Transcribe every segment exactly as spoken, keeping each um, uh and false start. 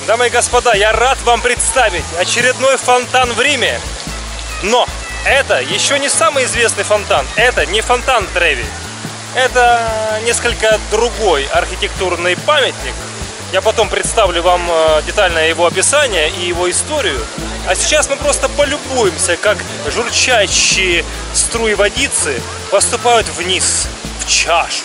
Дамы и господа, я рад вам представить очередной фонтан в Риме. Но это еще не самый известный фонтан. Это не фонтан Треви. Это несколько другой архитектурный памятник. Я потом представлю вам детальное его описание и его историю. А сейчас мы просто полюбуемся, как журчащие струи водицы поступают вниз, в чашу.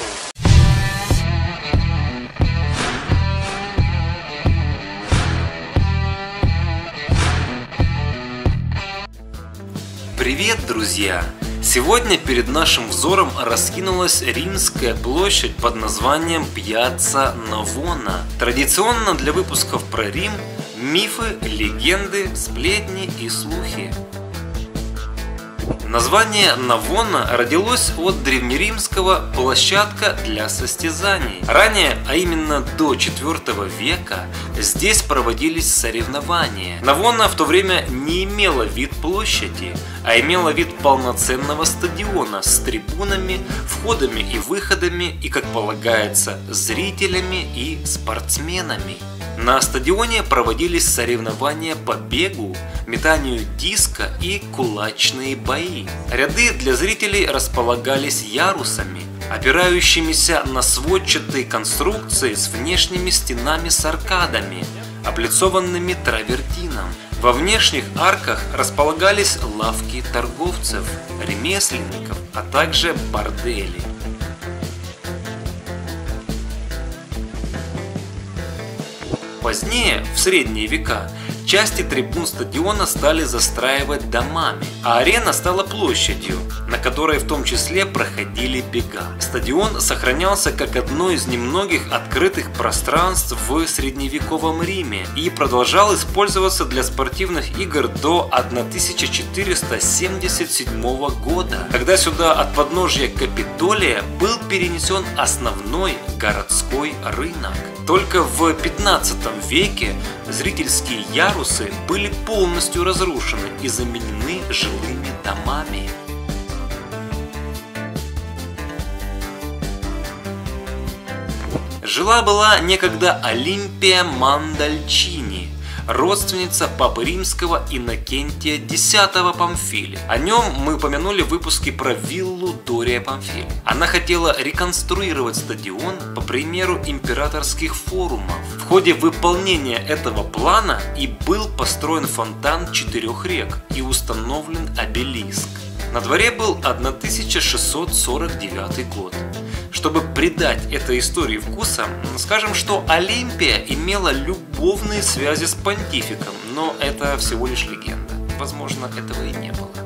Привет, друзья! Сегодня перед нашим взором раскинулась римская площадь под названием Пьяцца Навона. Традиционно для выпусков про Рим мифы, легенды, сплетни и слухи. Название Навона родилось от древнеримского «площадка для состязаний». Ранее, а именно до четвёртого века, здесь проводились соревнования. Навона в то время не имела вид площади, а имела вид полноценного стадиона с трибунами, входами и выходами и, как полагается, зрителями и спортсменами. На стадионе проводились соревнования по бегу, метанию диска и кулачные бои. Ряды для зрителей располагались ярусами, опирающимися на сводчатые конструкции с внешними стенами с аркадами, облицованными травертином. Во внешних арках располагались лавки торговцев, ремесленников, а также бордели. Позднее, в средние века, части трибун стадиона стали застраивать домами, а арена стала площадью, на которой в том числе проходили бега. Стадион сохранялся как одно из немногих открытых пространств в средневековом Риме и продолжал использоваться для спортивных игр до тысяча четыреста семьдесят седьмого года, когда сюда от подножья Капитолия был перенесен основной городской рынок. Только в пятнадцатом веке зрительские ярусы были полностью разрушены и заменены жилыми домами. Жила-была некогда Олимпия Мондальчини, родственница папы римского Иннокентия Десятого Памфили. О нем мы упомянули в выпуске про виллу Дория Памфили. Она хотела реконструировать стадион по примеру императорских форумов. В ходе выполнения этого плана и был построен фонтан четырех рек и установлен обелиск. На дворе был тысяча шестьсот сорок девятый год. Чтобы придать этой истории вкуса, скажем, что Олимпия имела любовные связи с понтификом, но это всего лишь легенда. Возможно, этого и не было.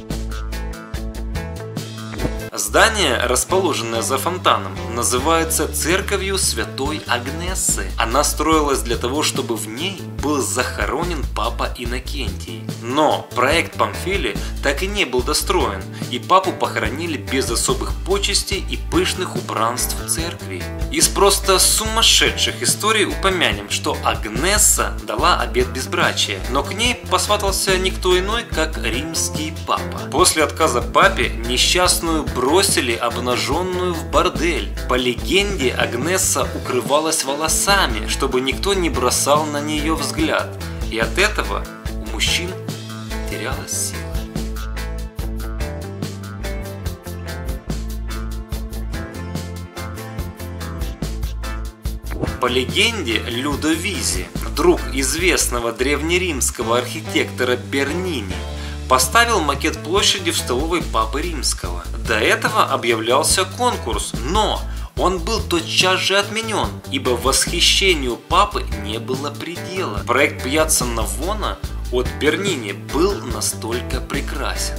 Здание, расположенное за фонтаном, называется церковью Святой Агнессы. Она строилась для того, чтобы в ней был захоронен папа Иннокентий. Но проект Памфили так и не был достроен, и папу похоронили без особых почестей и пышных убранств церкви. Из просто сумасшедших историй упомянем, что Агнесса дала обет безбрачия, но к ней посватался никто иной, как римский папа. После отказа папе несчастную бросили обнаженную в бордель. По легенде, Агнесса укрывалась волосами, чтобы никто не бросал на нее взгляд, и от этого у мужчин терялась сила. По легенде, Людовизи, друг известного древнеримского архитектора Бернини, поставил макет площади в столовой папы римского. До этого объявлялся конкурс, но он был тотчас же отменен, ибо восхищению папы не было предела. Проект Пьяцца Навона от Бернини был настолько прекрасен.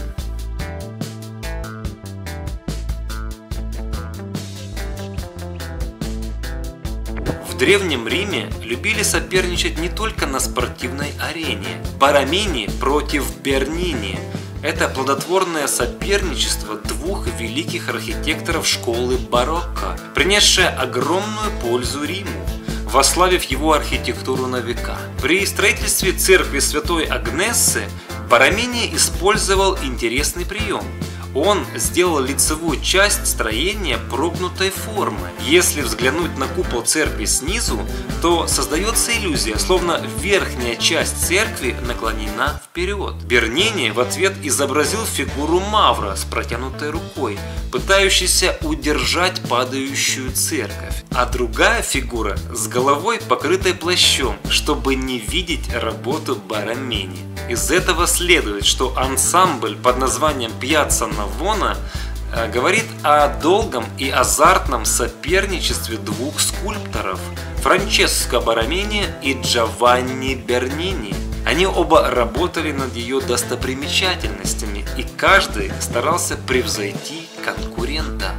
В Древнем Риме любили соперничать не только на спортивной арене. Парамини против Бернини – это плодотворное соперничество двух великих архитекторов школы барокко, принесшее огромную пользу Риму, восславив его архитектуру на века. При строительстве церкви Святой Агнессы Парамини использовал интересный прием. Он сделал лицевую часть строения прогнутой формы. Если взглянуть на купол церкви снизу, то создается иллюзия, словно верхняя часть церкви наклонена вперед. Бернини в ответ изобразил фигуру Мавра с протянутой рукой, пытающийся удержать падающую церковь, а другая фигура с головой, покрытой плащом, чтобы не видеть работу Боромени. Из этого следует, что ансамбль под названием Пьяцца Навона говорит о долгом и азартном соперничестве двух скульпторов – Франческо Боромени и Джованни Бернини. Они оба работали над ее достопримечательностями, и каждый старался превзойти конкурента.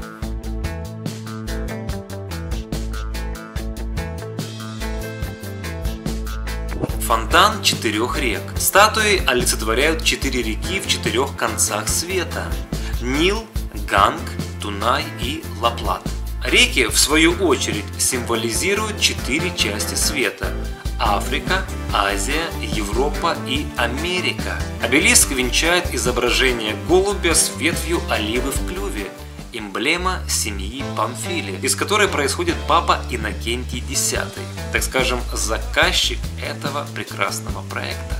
Фонтан четырех рек. Статуи олицетворяют четыре реки в четырех концах света – Нил, Ганг, Дунай и Ла-Плата. Реки, в свою очередь, символизируют четыре части света – Африка, Азия, Европа и Америка. Обелиск венчает изображение голубя с ветвью оливы в клюве, эмблема семьи Памфили, из которой происходит папа Иннокентий десятый, так скажем, заказчик этого прекрасного проекта.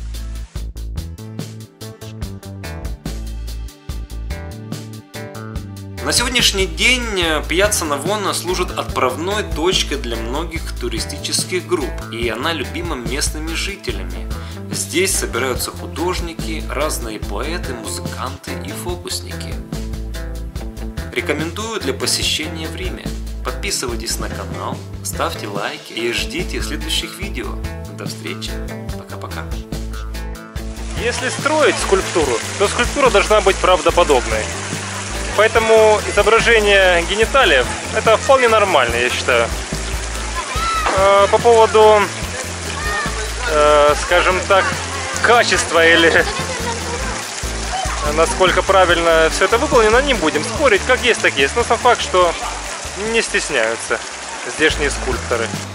На сегодняшний день Пьяцца Навона служит отправной точкой для многих туристических групп, и она любима местными жителями. Здесь собираются художники, разные поэты, музыканты и фокусники. Рекомендую для посещения в Риме. Подписывайтесь на канал, ставьте лайки и ждите следующих видео. До встречи. Пока-пока. Если строить скульптуру, то скульптура должна быть правдоподобной. Поэтому изображение гениталиев – это вполне нормально, я считаю. По поводу, скажем так, качества или насколько правильно все это выполнено, не будем спорить, как есть, так есть. Но сам факт, что не стесняются здешние скульпторы.